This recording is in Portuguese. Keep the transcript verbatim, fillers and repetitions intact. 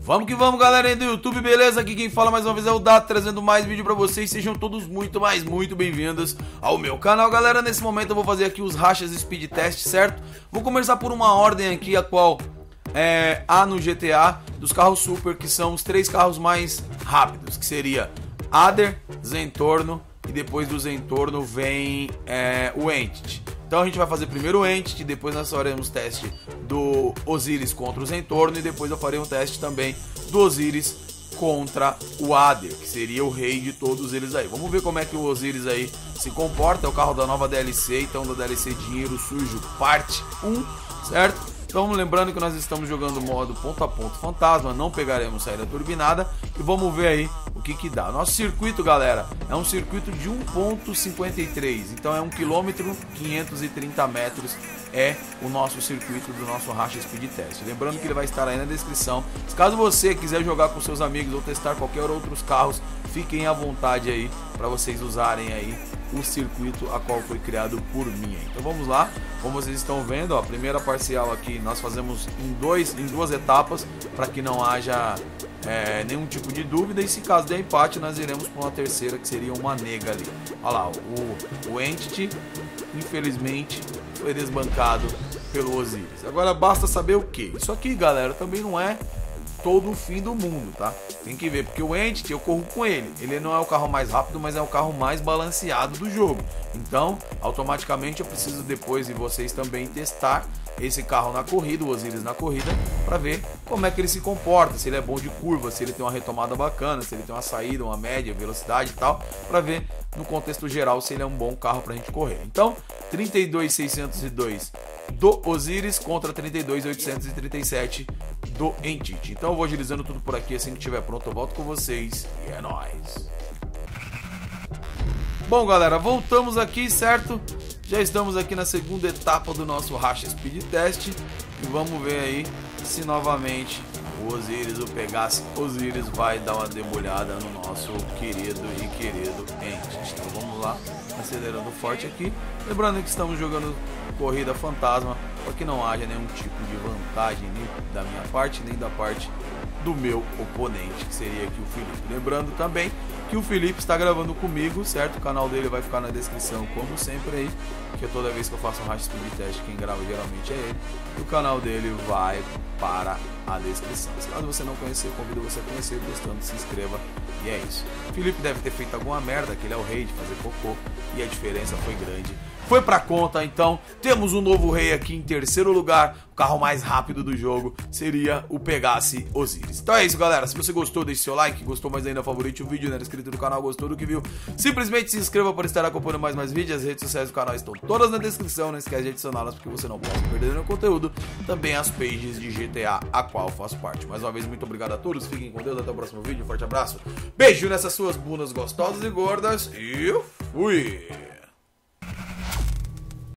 Vamos que vamos, galera aí do YouTube, beleza? Aqui quem fala mais uma vez é o Dato, trazendo mais vídeo pra vocês. Sejam todos muito, mais muito bem-vindos ao meu canal, galera. Nesse momento eu vou fazer aqui os rachas Speed Test, certo? Vou começar por uma ordem aqui, a qual é, há no G T A dos carros Super, que são os três carros mais rápidos, que seria Adder, Zentorno e depois do Zentorno vem é, o Entity. Então a gente vai fazer primeiro o Entity, depois nós faremos teste do Osiris contra o Zentorno e depois eu farei um teste também do Osiris contra o Adder, que seria o rei de todos eles aí. Vamos ver como é que o Osiris aí se comporta. É o carro da nova D L C, então da D L C Dinheiro Sujo parte um, certo? Então lembrando que nós estamos jogando modo ponto a ponto fantasma, não pegaremos saída turbinada e vamos ver aí o que que dá. Nosso circuito, galera, é um circuito de um ponto cinquenta e três, então é um quilômetro quinhentos e trinta metros, é o nosso circuito do nosso Racha Speed Test. Lembrando que ele vai estar aí na descrição. Caso você quiser jogar com seus amigos ou testar qualquer outros carros, fiquem à vontade aí para vocês usarem aí o circuito a qual foi criado por mim. Então vamos lá, como vocês estão vendo, ó, a primeira parcial aqui nós fazemos em, dois, em duas etapas para que não haja é, nenhum tipo de dúvida, e se caso der empate nós iremos para uma terceira, que seria uma nega ali. Olha lá, o, o Entity infelizmente foi desbancado pelo Osiris. Agora basta saber o que? Isso aqui, galera, também não é todo o fim do mundo, tá? Tem que ver, porque o Entity eu corro com ele. Ele não é o carro mais rápido, mas é o carro mais balanceado do jogo. Então, automaticamente eu preciso depois de vocês também testar esse carro na corrida, o Osiris na corrida, para ver como é que ele se comporta, se ele é bom de curva, se ele tem uma retomada bacana, se ele tem uma saída, uma média, velocidade e tal, para ver no contexto geral se ele é um bom carro pra gente correr. Então, trinta e dois mil seiscentos e dois do Osiris contra trinta e dois mil oitocentos e trinta e sete do Entity. Então eu vou agilizando tudo por aqui, assim que estiver pronto eu volto com vocês e é nóis. Bom, galera, voltamos aqui, certo? Já estamos aqui na segunda etapa do nosso Racha Speed Test e vamos ver aí se novamente o Osiris, o Pegasus Osiris, vai dar uma debulhada no nosso querido e querido Entity. Então vamos lá, acelerando forte aqui. Lembrando que estamos jogando corrida fantasma, para que não haja nenhum tipo de vantagem nem da minha parte, nem da parte do meu oponente, que seria aqui o Felipe. Lembrando também que o Felipe está gravando comigo, certo? O canal dele vai ficar na descrição, como sempre aí, porque toda vez que eu faço um Racha Speed Test, quem grava geralmente é ele. E o canal dele vai para a descrição. Caso você não conhecer, convido você a conhecer, gostando, se inscreva. E é isso. O Felipe deve ter feito alguma merda, que ele é o rei de fazer cocô, e a diferença foi grande. Foi pra conta, então temos um novo rei aqui em terceiro lugar. O carro mais rápido do jogo seria o Pegasus Osiris. Então é isso, galera, se você gostou, deixe seu like. Gostou mais ainda, favorite o vídeo, não era inscrito no canal, gostou do que viu, simplesmente se inscreva para estar acompanhando mais mais vídeos. As redes sociais do canal estão todas na descrição, não esquece de adicioná-las porque você não pode perder nenhum conteúdo. Também as pages de G T A, a qual eu faço parte. Mais uma vez, muito obrigado a todos, fiquem com Deus, até o próximo vídeo, um forte abraço, beijo nessas suas bundas gostosas e gordas e fui!